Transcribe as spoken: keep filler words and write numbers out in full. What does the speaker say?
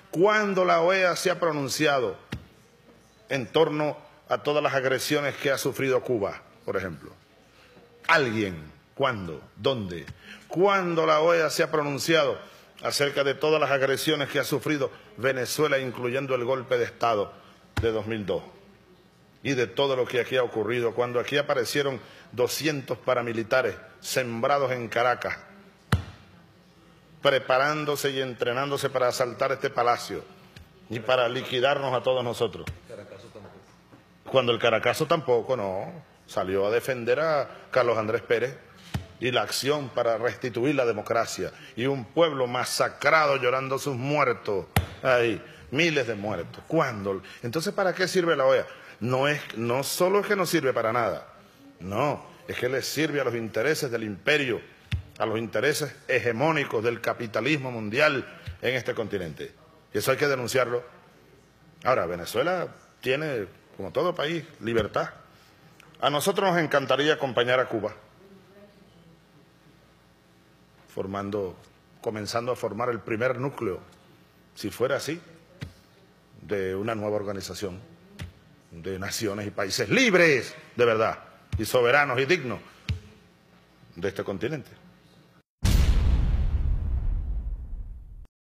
¿Cuándo la O E A se ha pronunciado en torno a todas las agresiones que ha sufrido Cuba, por ejemplo? ¿Alguien? ¿Cuándo? ¿Dónde? ¿Cuándo la O E A se ha pronunciado acerca de todas las agresiones que ha sufrido Venezuela, incluyendo el golpe de Estado de dos mil dos? Y de todo lo que aquí ha ocurrido, cuando aquí aparecieron doscientos paramilitares sembrados en Caracas, preparándose y entrenándose para asaltar este palacio y para liquidarnos a todos nosotros. Cuando el Caracazo tampoco, no, salió a defender a Carlos Andrés Pérez y la acción para restituir la democracia, y un pueblo masacrado llorando sus muertos, ahí, miles de muertos. ¿Cuándo? Entonces, ¿para qué sirve la O E A? No, es, no solo es que no sirve para nada, no, es que le sirve a los intereses del imperio, a los intereses hegemónicos del capitalismo mundial en este continente. Y eso hay que denunciarlo. Ahora, Venezuela tiene, como todo país, libertad. A nosotros nos encantaría acompañar a Cuba, formando, comenzando a formar el primer núcleo, si fuera así, de una nueva organización de naciones y países libres, de verdad, y soberanos y dignos de este continente.